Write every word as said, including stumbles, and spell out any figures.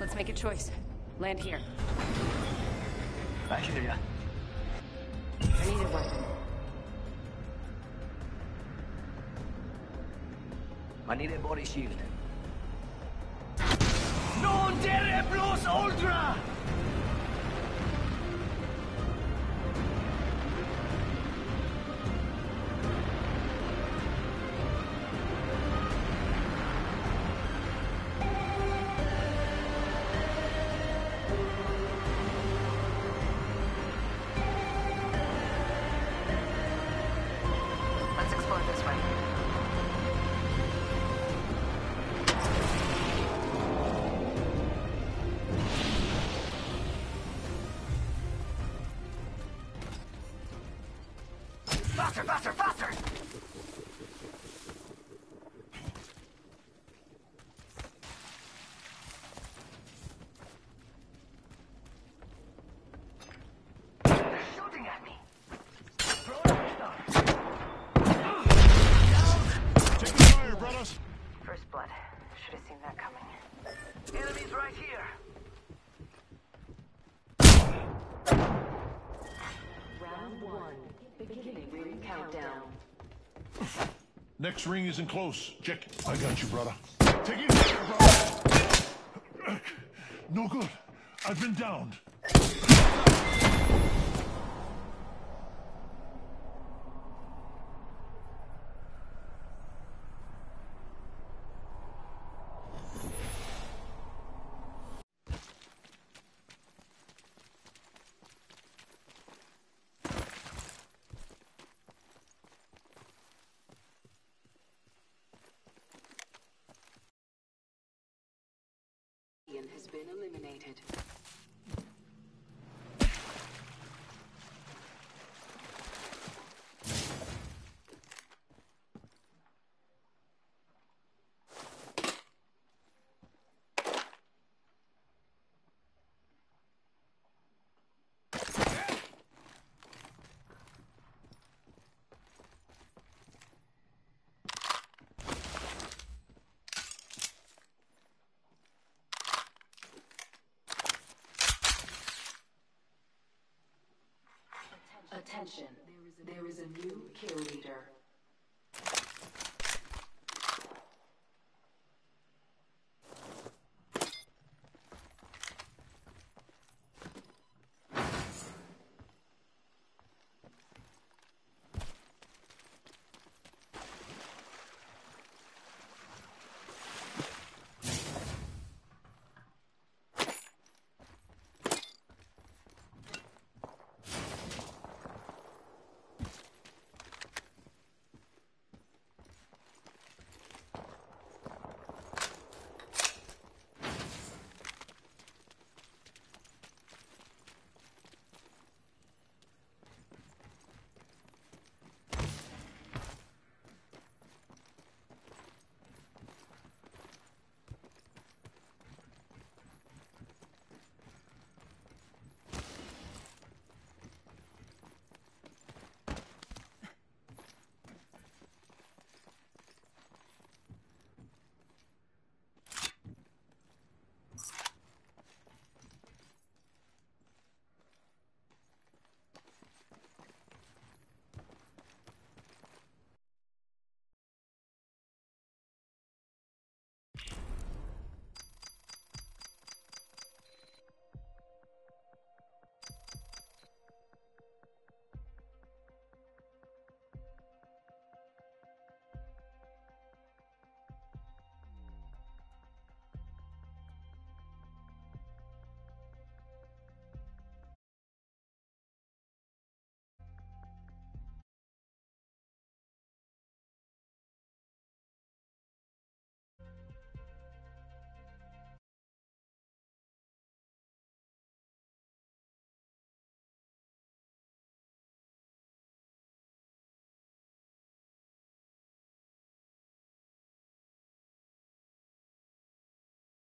Let's make a choice. Land here. I hear ya. I need a weapon. I need a body shield. Non dere plus ultra! Let's explore this way. Faster, faster, faster! They're shooting at me! Throw that stuff! Taking fire, brothers. First blood. Should have seen that coming. Enemies right here! Round one. Beginning ring countdown. Next ring isn't close. Check. I got you, brother. Taking fire, brother. No good. I've been downed. Has been eliminated. Attention, there is a new kill leader.